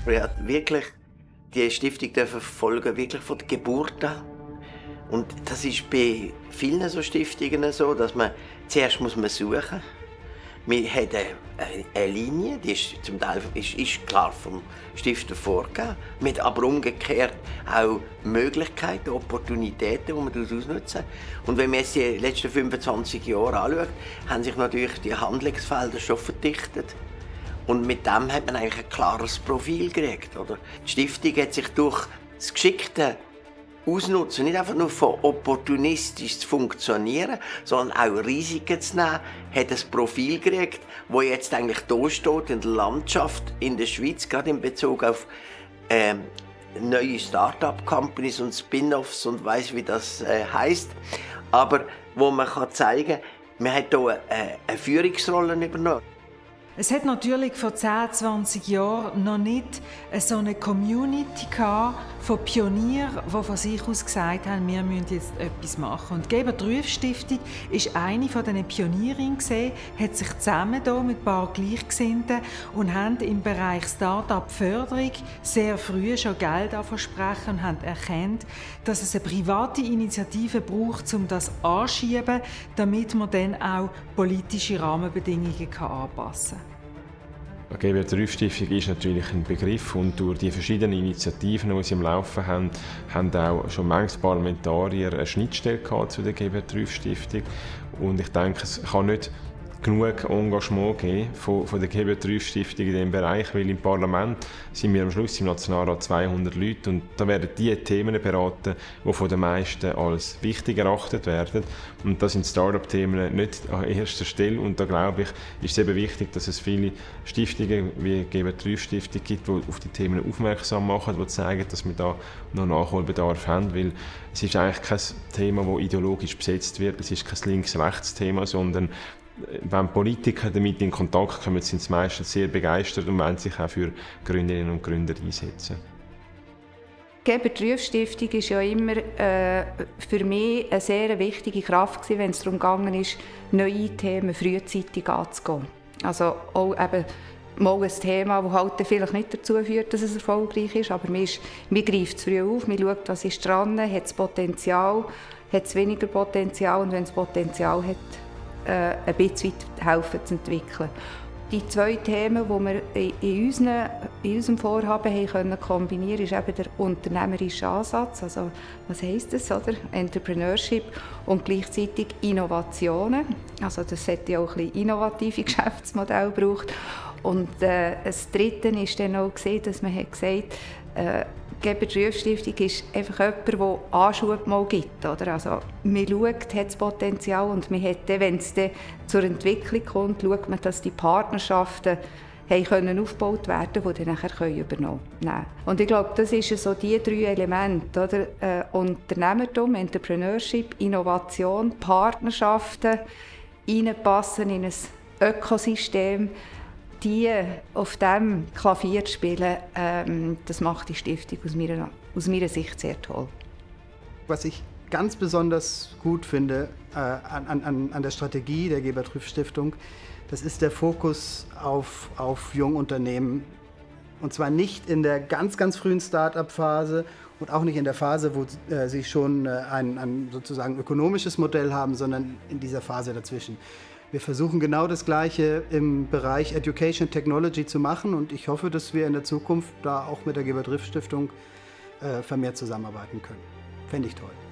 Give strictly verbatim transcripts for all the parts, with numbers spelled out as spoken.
aber ich habe wirklich die Stiftung verfolgen, wirklich von der Geburt an. Und das ist bei vielen so Stiftungen so, dass man zuerst muss man suchen. Wir haben eine, eine Linie, die ist zum Teil ist, ist klar vom Stifter vorgegeben. Wir haben aber umgekehrt auch Möglichkeiten, Opportunitäten, die man ausnutzen. Und wenn man jetzt die letzten fünfundzwanzig Jahre anschaut, haben sich natürlich die Handlungsfelder schon verdichtet. Und mit dem hat man eigentlich ein klares Profil gekriegt. Oder? Die Stiftung hat sich durch das geschickte Ausnutzen, nicht einfach nur von opportunistisch zu funktionieren, sondern auch Risiken zu nehmen, hat ein Profil gekriegt, das jetzt eigentlich da steht in der Landschaft in der Schweiz, gerade in Bezug auf äh, neue Start-up-Companies und Spin-offs und weiss, wie das äh, heisst. Aber wo man kann zeigen kann, man hat hier eine, eine Führungsrolle übernommen. Es hat natürlich vor zehn, zwanzig Jahren noch nicht so eine Community von Pionieren, die von sich aus gesagt haben, wir müssen jetzt etwas machen. Und die Gebert-Rüff-Stiftung ist eine von diesen Pionierinnen gesehen, hat sich zusammen hier mit ein paar Gleichgesinnten und haben im Bereich Start-up-Förderung sehr früh schon Geld versprechen und haben erkannt, dass es eine private Initiative braucht, um das anzuschieben, damit man dann auch politische Rahmenbedingungen anpassen kann. Die Gebert-Rüff-Stiftung ist natürlich ein Begriff und durch die verschiedenen Initiativen, die sie am Laufen haben, haben auch schon manche Parlamentarier eine Schnittstelle gehabt zu der Gebert-Rüff-Stiftung. Und ich denke, es kann nicht genug Engagement geben von, von der Gebert-Rüff-Stiftung in diesem Bereich, weil im Parlament sind wir am Schluss im Nationalrat zweihundert Leute und da werden die Themen beraten, die von den meisten als wichtig erachtet werden. Und das sind Start-up-Themen nicht an erster Stelle und da glaube ich, ist es eben wichtig, dass es viele Stiftungen wie die Gebert-Rüff-Stiftung gibt, die auf die Themen aufmerksam machen, die zeigen, dass wir da noch Nachholbedarf haben, weil es ist eigentlich kein Thema, das ideologisch besetzt wird, es ist kein Links-Rechts-Thema, sondern wenn Politiker damit in Kontakt kommen, sind sie meistens sehr begeistert und wollen sich auch für Gründerinnen und Gründer einsetzen. Die Gebert-Rüff-Stiftung war ja immer äh, für mich eine sehr wichtige Kraft, wenn es darum ging, neue Themen frühzeitig anzugehen. Also auch eben mal ein Thema, das halt vielleicht nicht dazu führt, dass es erfolgreich ist, aber man, ist, man greift es früh auf, man schaut, was ist dran, hat es Potenzial, hat es weniger Potenzial und wenn es Potenzial hat, äh, ein bisschen helfen zu entwickeln. Die zwei Themen, die wir in, unseren, in unserem Vorhaben haben können kombinieren konnten, ist eben der unternehmerische Ansatz, also was heisst das, oder? Entrepreneurship und gleichzeitig Innovationen. Also das hätte ja auch ein bisschen innovative Geschäftsmodelle gebraucht. Und äh, das Dritte ist dann auch gesehen, dass man hat gesagt äh, die Gebert-Rüff-Stiftung ist einfach jemand, der Anschub mal gibt. Oder? Also, man schaut, hat das Potenzial und man hat dann, wenn es dann zur Entwicklung kommt, schaut man, dass die Partnerschaften haben können aufgebaut werden, die dann nachher übernommen können. Und ich glaube, das sind so die drei Elemente. Oder? Äh, Unternehmertum, Entrepreneurship, Innovation, Partnerschaften, reinpassen in ein Ökosystem. Die auf diesem Klavier zu spielen, ähm, das macht die Stiftung aus meiner, aus meiner Sicht sehr toll. Was ich ganz besonders gut finde äh, an, an, an der Strategie der Gebert-Rüff-Stiftung, das ist der Fokus auf, auf Jungunternehmen. Und zwar nicht in der ganz, ganz frühen Start-up-Phase und auch nicht in der Phase, wo äh, sie schon äh, ein, ein sozusagen ökonomisches Modell haben, sondern in dieser Phase dazwischen. Wir versuchen genau das Gleiche im Bereich Education Technology zu machen und ich hoffe, dass wir in der Zukunft da auch mit der Gebert-Rüff-Stiftung äh, vermehrt zusammenarbeiten können. Fände ich toll.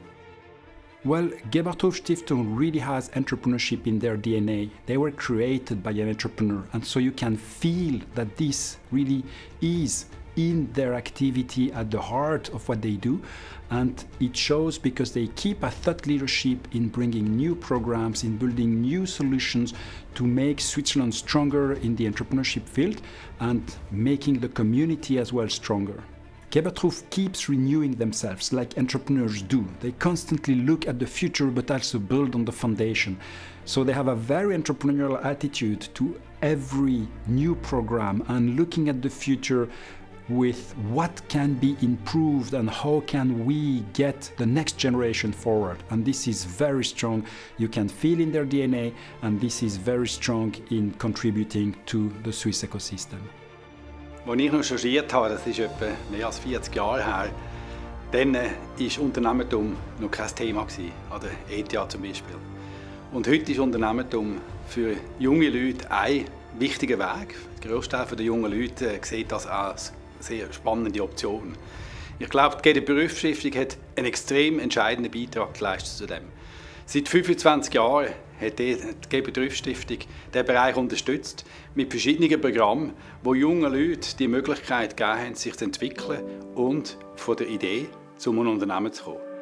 Well, Gebert-Rüff-Stiftung really has entrepreneurship in their D N A. They were created by an entrepreneur and so you can feel that this really is in their activity at the heart of what they do, and it shows because they keep a thought leadership in bringing new programs, in building new solutions to make Switzerland stronger in the entrepreneurship field and making the community as well stronger. Gebert-Rüff keeps renewing themselves like entrepreneurs do. They constantly look at the future but also build on the foundation. So they have a very entrepreneurial attitude to every new program and looking at the future with what can be improved and how can we get the next generation forward. And this is very strong. You can feel in their D N A, and this is very strong in contributing to the Swiss ecosystem. Als ich noch studiert habe, das ist etwa mehr als vierzig Jahre her, dann war Unternehmertum noch kein Thema, an der E T H zum Beispiel. Und heute ist Unternehmertum für junge Leute ein wichtiger Weg. Der Großteil der jungen Leute sieht das als eine sehr spannende Option. Ich glaube, die G D Berufsstiftung hat einen extrem entscheidenden Beitrag geleistet zu dem. Seit fünfundzwanzig Jahren hat die G D Berufsstiftung diesen Bereich unterstützt mit verschiedenen Programmen, wo jungen Leuten die Möglichkeit gegeben haben, sich zu entwickeln und von der Idee zum Unternehmen zu kommen.